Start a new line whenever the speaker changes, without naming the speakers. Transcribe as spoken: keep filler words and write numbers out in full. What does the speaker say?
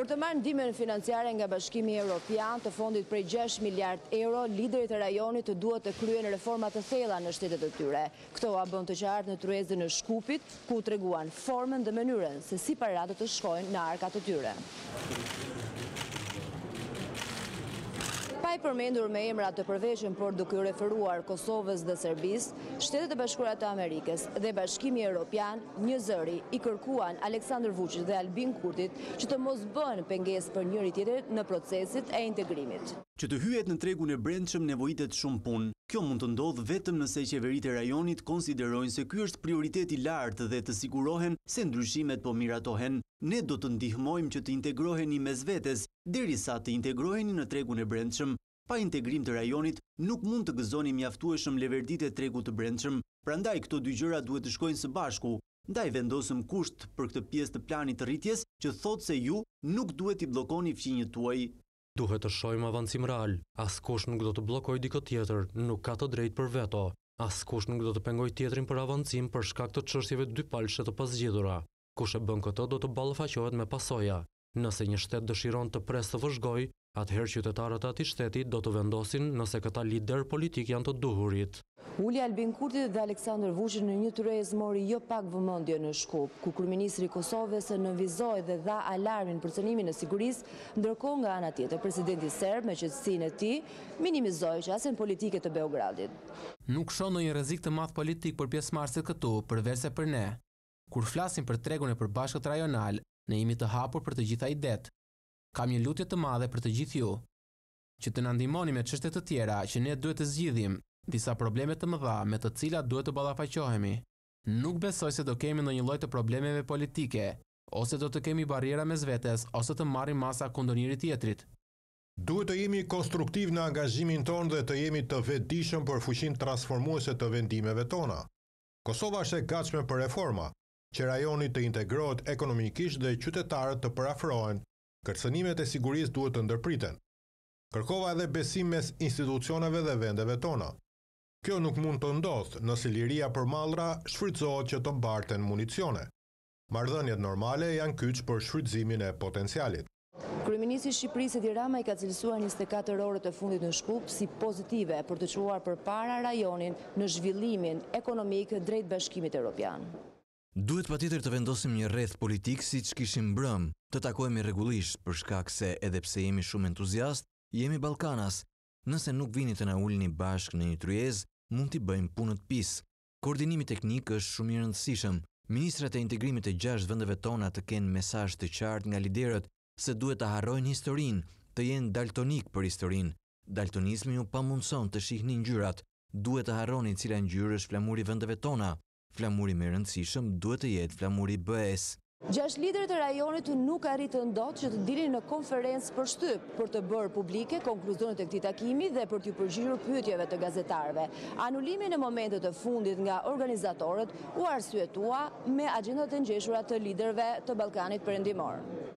Për të marrë ndihmën financiare nga Bashkimi Evropian të fondit prej gjashtë miliard euro, liderit e rajonit të duhet të kryen reforma të thella në shtetet e tyre. Këto a bën të qartë në tryezën e Shkupit, ku treguan formën dhe mënyrën se si paratë të shkojnë në arkat të tyre. Pa i përmendur me emra të përveçën, por duke u referuar Kosovës dhe Serbisë, Shtetet e Bashkuara të Amerikës dhe Bashkimi Evropian një zëri i kërkuan Aleksandar Vučić dhe Albin Kurtit që të mos bënë pengesë për njëri tjetrin në procesit e integrimit.
Që të hyjet në tregun e brendshëm nevojitet shumë punë. Kjo mund të ndodhë vetëm nëse qeveritë e rajonit konsiderojnë se ky është prioritet i lartë dhe të sigurohen se ndryshimet po miratohen. Ne do të ndihmojmë që të integroheni mes vetes, derisa të integroheni në tregun e brendshëm. Pa integrim të rajonit, nuk mund të gëzoni mjaftueshëm leverditë e tregut të brendshëm, prandaj këto dy gjëra duhet të shkojnë së bashku. Ndaj vendosëm kusht për këtë pjesë të planit të rritjes që thotë se ju nuk duhet i bllokoni fqinjët tuaj.
Duhet të shohim avancim real. Askush nuk do të bllokojë dikë tjetër, nuk ka të drejtë për veto. Askush nuk do të pengojë tjetrin për avancim për shkak të çështjeve dypalëshe të pazgjedhura. Kush e bën këtë do të ballafaqohet me pasoja. Nëse një shtet dëshiron të presë të vëzhgojë, atëherë qytetarët e atij shteti do të vendosin nëse këta lider politik janë të duhurit.
Ulja Albin Kurti dhe Aleksandar Vučić në një tryezë mori jo pak vëmendje në Shkup, ku kryeministri i Kosovës nënvizoi dhe dha alarmin për cënimin e sigurisë, ndërkohë nga ana tjetër presidenti serb me qetësinë e tij minimizoi qasjen politike të Beogradit.
Nuk shoh ndonjë rrezik të madh politik për pjesëmarrësit këtu, përveçse për ne. Kur flasim për tregun e përbashkët rajonal, ne jemi të hapur për të gjitha idet. Kam një lutje të madhe për të gjithë ju, që të na ndihmoni me çështje të tjera që ne duhet të zgjidhim, disa probleme të mëdha me të cilat duhet të ballafaqohemi. Nuk besoj se do kemi ndonjë lloj të problemeve politike, ose do të kemi barriera mes vetes, ose të marrim masa kundër njëri tjetrit.
Duhet të jemi konstruktiv në angazhimin tonë dhe të jemi të vetëdijshëm për fuqinë transformuese të vendimeve tona. Kosova është e gatshme për reforma, që rajoni të integrohet ekonomikisht dhe qytetarët të përafrohen, kërcënimet e sigurisë duhet të ndërpriten. Kërkova edhe besim mes institucioneve dhe vendeve tona. Kjo nuk mund të ndodhë nëse liria për mallra shfrytëzohet që të barten municione. Marrëdhëniet normale janë kyç për shfrytëzimin e potencialit.
Kryeministri i Shqipërisë Edi Rama i ka cilësuar njëzet e katër orët e fundit në Shkup si pozitive për të çuar përpara rajonin në zhvillimin ekonomik drejt Bashkimit Evropian.
Duhet patjetër të vendosim një rreth politik siç kishim brëm, të takohemi rregullisht për shkak se edhe pse jemi shumë entuziast, jemi Ballkanas. Nëse nuk vini të na ulni bashkë në një tryezë, mund t'i bëjmë punët pis. Koordinimi teknik është shumë i rëndësishëm. Ministrat e integrimit të gjashtë vendeve tona të kenë mesazh të qartë nga liderët se duhet të harrojnë historinë, të jenë daltonik për historinë. Daltonizmi ju pamundson të shihni ngjyrat. Duhet të harroni cila ngjyrë është flamuri vendeve tona. Flamuri më i rëndësishëm duhet të jetë flamuri B E S.
Gjashtë liderët e rajonit nuk arritën dot që të dilin në konferencë për shtyp për të bërë publike konkluzionet e këtij takimi dhe për t'u përgjigjur pyetjeve të gazetarëve. Anulimi në momentet e fundit nga organizatorët u arsyetua me agjendat e ngjeshura të liderëve të Ballkanit Perëndimor.